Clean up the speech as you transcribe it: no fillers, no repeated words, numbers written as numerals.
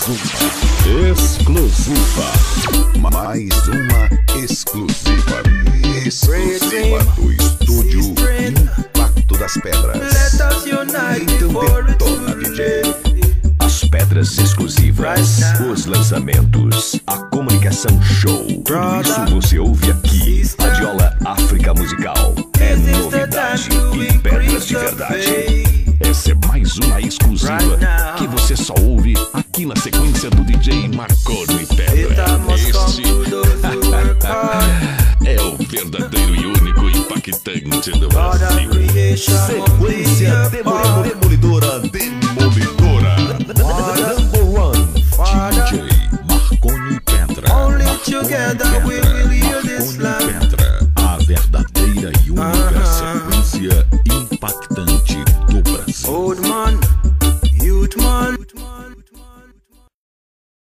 exclusiva do estúdio Impacto das Pedras. Então detona, DJ. As pedras exclusivas, os lançamentos, a comunicação show, tudo isso você ouve aqui. A Diola África Musical é novidade e pedras de verdade. Essa é mais uma exclusiva que você só ouve aqui na sequência do DJ Marconi Pedra. Este é o verdadeiro e único impactante do Brasil. Sequência demolidora. Number one, DJ Marconi Pedra.